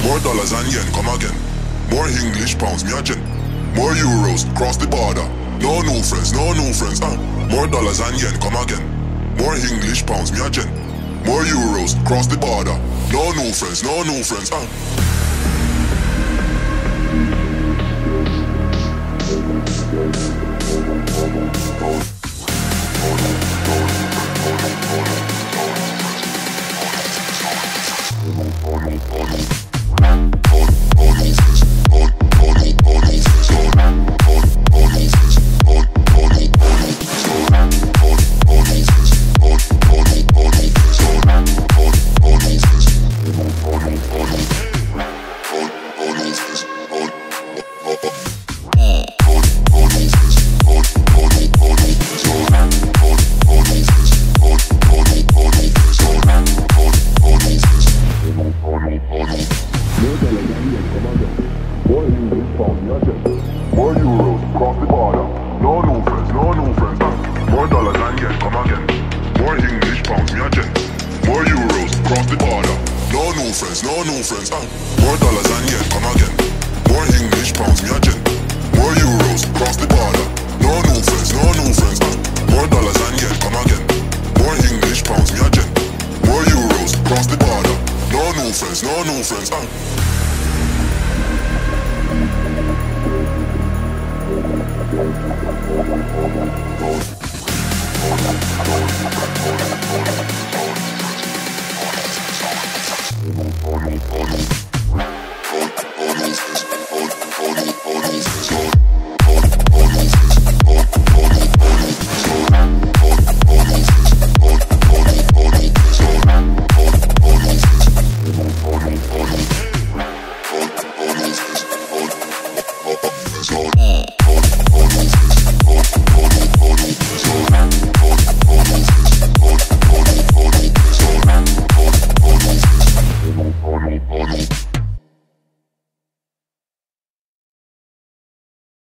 More dollars and yen, come again. More English pounds, me a gen. More euros, cross the border. No new friends, no new friends, More dollars and yen, come again. More English pounds, me a gen. More euros, cross the border. No new friends, no new friends, More euros, cross the border. No new friends, no new friends, More dollars and yen, come again. More English pounds, me a gen. More euros, cross the border. No new friends, no new friends, More dollars and yen, come again. More English pounds, me a gen. More euros, cross the border. No new friends, no new friends, More dollars and yen, come again. More English pounds, me a gen. More euros, cross the border. No new friends, no new friends,